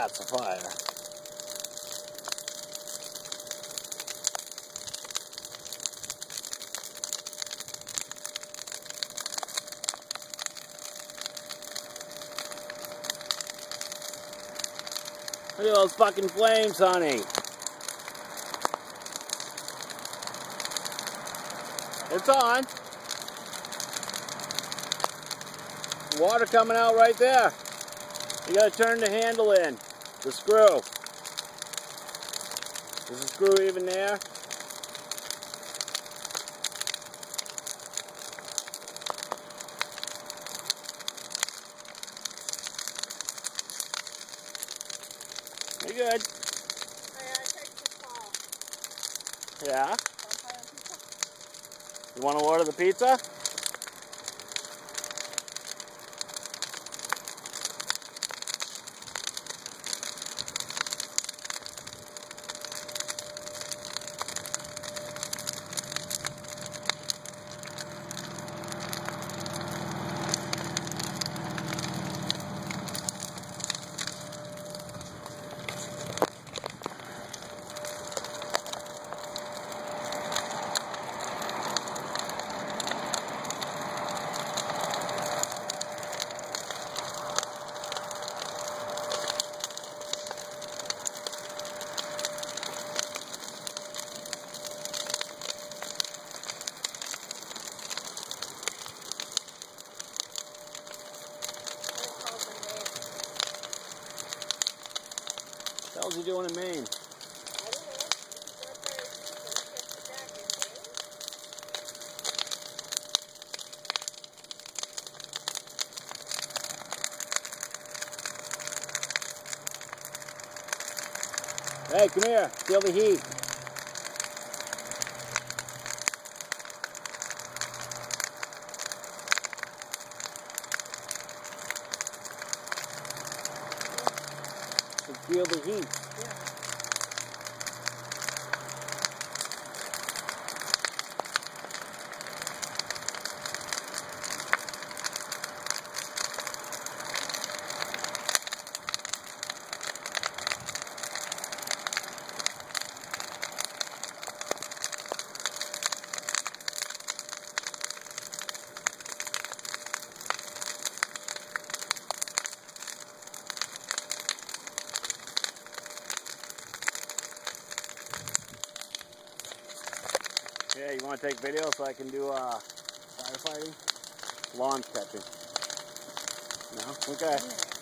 that's a fire. Look at those fucking flames, honey. It's on. Water coming out right there. You gotta turn the handle in. The screw. Is the screw even there? You good? Yeah? You want to order the pizza? What the hell's he doing in Maine? Hey, come here. Feel the heat. Feel the heat. Yeah. Yeah, you want to take video so I can do firefighting? Lawn catching. No? Okay.